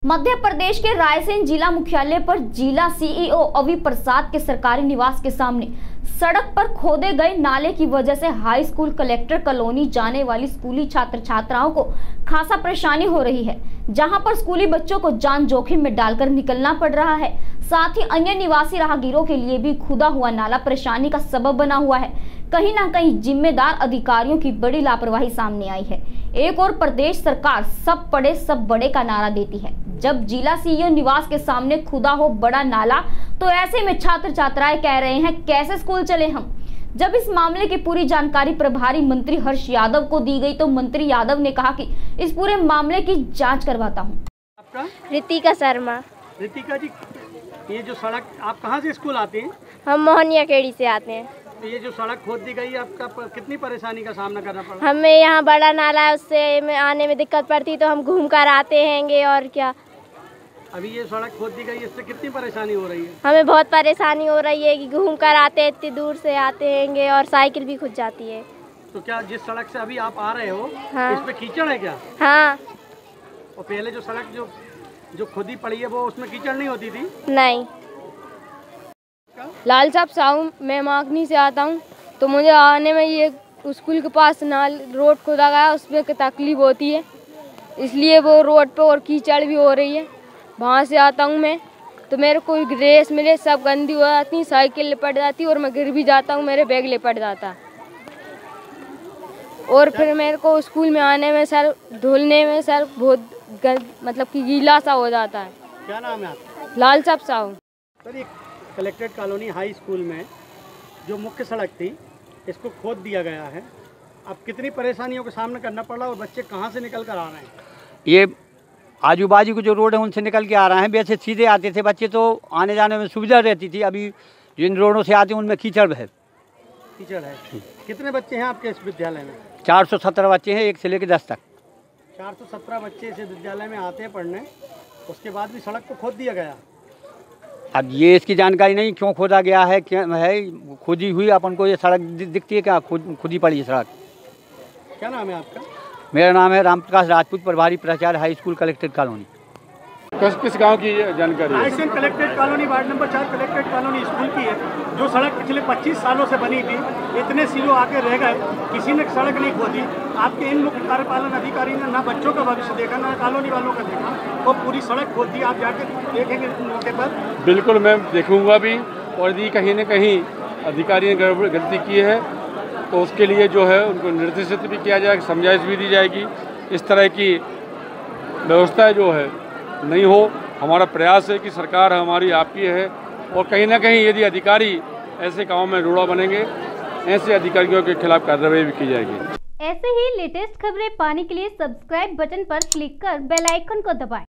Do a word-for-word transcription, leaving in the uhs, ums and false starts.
मध्य प्रदेश के रायसेन जिला मुख्यालय पर जिला सीईओ अवि प्रसाद के सरकारी निवास के सामने सड़क पर खोदे गए नाले की वजह से हाई स्कूल कलेक्टर कॉलोनी जाने वाली स्कूली छात्र छात्राओं को खासा परेशानी हो रही है, जहां पर स्कूली बच्चों को जान जोखिम में डालकर निकलना पड़ रहा है। साथ ही अन्य निवासी राहगीरों के लिए भी खुदा हुआ नाला परेशानी का सबब बना हुआ है। कहीं ना कहीं जिम्मेदार अधिकारियों की बड़ी लापरवाही सामने आई है। एक और प्रदेश सरकार सब पड़े सब बड़े का नारा देती है, जब जिला सीईओ निवास के सामने खुदा हो बड़ा नाला तो ऐसे में छात्र छात्राएं कह रहे हैं कैसे स्कूल चले हम। जब इस मामले की पूरी जानकारी प्रभारी मंत्री हर्ष यादव को दी गई तो मंत्री यादव ने कहा कि इस पूरे मामले की जांच करवाता हूं। आपका रितिका शर्मा। रितिका जी, ये जो सड़क, आप कहाँ से स्कूल आते हैं? हम मोहनिया केड़ी से आते हैं। तो ये जो सड़क खोद दी गई, आपका प- कितनी परेशानी का सामना करना पड़ा? हमें यहाँ बड़ा नाला है, उससे में आने में दिक्कत पड़ती तो हम घूम कर आते हैंगे। और क्या, अभी ये सड़क खोद दी गई, इससे कितनी परेशानी हो रही है? हमें बहुत परेशानी हो रही है कि घूम कर आते हैं, इतनी दूर से आते हैंगे और साइकिल भी खुद जाती है। तो क्या जिस सड़क से अभी आप आ रहे हो, हाँ। इसमें कीचड़ है क्या? हाँ। और पहले जो सड़क जो जो खुदी पड़ी है वो उसमें कीचड़ नहीं होती थी? नहीं। लाल साहब साहू, मैं माकनी से आता हूँ, तो मुझे आने में ये स्कूल के पास नाल रोड खोदा गया, उसमें तकलीफ होती है, इसलिए वो रोड पे और कीचड़ भी हो रही है। वहाँ से आता हूँ मैं, तो मेरे को ड्रेस मिले सब गंदी हो जाती, साइकिल लिपट जाती और मैं गिर भी जाता हूँ, मेरे बैग लिपट जाता। और फिर मेरे को स्कूल में आने में सर धुलने में सर बहुत गंद, मतलब कि गीला सा हो जाता है। क्या नाम है आपका? लाल साहब साहू। सर, ये कलेक्ट्रेट कॉलोनी हाई स्कूल में जो मुख्य सड़क थी, इसको खोद दिया गया है। अब कितनी परेशानियों का सामना करना पड़ रहा है और बच्चे कहाँ से निकल कर आ रहे हैं? ये आजू बाजू के जो रोड है उनसे निकल के आ रहे हैं। वैसे सीधे आते थे बच्चे तो आने जाने में सुविधा रहती थी। अभी जिन रोडों से आते हैं उनमें कीचड़ है। कीचड़ है। कितने बच्चे हैं आपके इस विद्यालय में? चार सौ सत्रह बच्चे हैं, एक से लेकर दस तक। चार सौ सत्रह बच्चे इस विद्यालय में आते हैं पढ़ने, उसके बाद भी सड़क को खोद दिया गया। अब ये इसकी जानकारी नहीं क्यों खोदा गया है, क्या है खोदी हुई, अपन को ये सड़क दि- दिखती है क्या? खुद खुदी पड़ी है सड़क। क्या नाम है आपका? मेरा नाम है रामप्रकाश राजपूत, प्रभारी प्राचार्य हाई स्कूल कलेक्ट्रेट कॉलोनी। किस किस गांव की जानकारी है? Raisen collectorate colony ward number चार कलेक्ट्रेट कॉलोनी स्कूल की है, जो सड़क पिछले पच्चीस सालों से बनी थी। इतने सीलो आके रह गए, किसी ने सड़क नहीं खोदी। आपके इन मुख्य कार्यपालन अधिकारी ने ना बच्चों का भविष्य देखा, ना कॉलोनी वालों का देखा, वो पूरी सड़क खोद दी। आप जाके देखेंगे मौके पर। बिल्कुल, मैं देखूंगा भी, और यदि कहीं न कहीं अधिकारी ने गड़बड़ गलती की है तो उसके लिए जो है उनको निर्देशित भी किया जाएगा, समझाइश भी दी जाएगी। इस तरह की व्यवस्था जो है नहीं हो। हमारा प्रयास है कि सरकार हमारी आपकी है, और कहीं ना कहीं यदि अधिकारी ऐसे कामों में रोड़ा बनेंगे, ऐसे अधिकारियों के खिलाफ कार्रवाई भी की जाएगी। ऐसे ही लेटेस्ट खबरें पाने के लिए सब्सक्राइब बटन पर क्लिक कर बेल आइकन को दबाएं।